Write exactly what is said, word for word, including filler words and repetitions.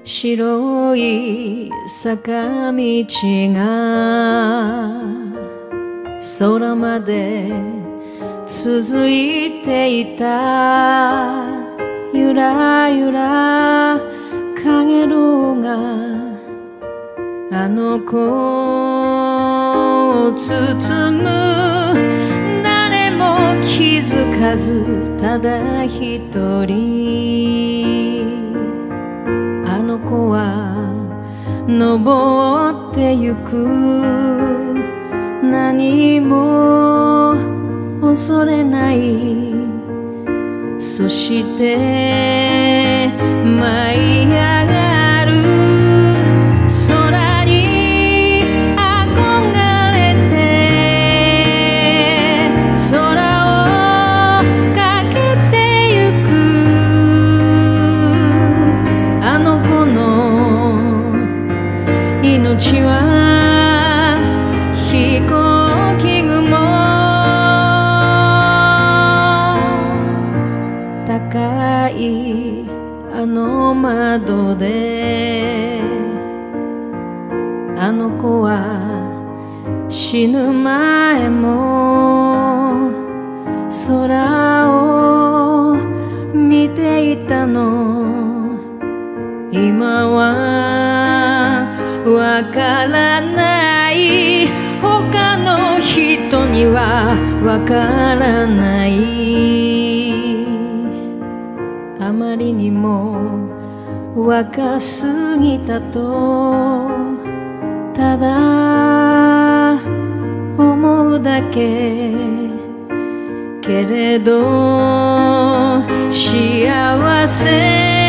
白い坂道が空まで続いていた。ゆらゆらかげろうがあの子を包む。誰も気づかずただ一人あの子は登ってゆく。何も恐れない。そして舞い上がる空に憧れて空をかけてゆく。あの子の命は飛行機雲。高いあの窓であの子は死ぬ前も空を見ていたの。今はわからない。他の人にはわからない。あまりにも若すぎたとただ思うだけ。けれど幸せ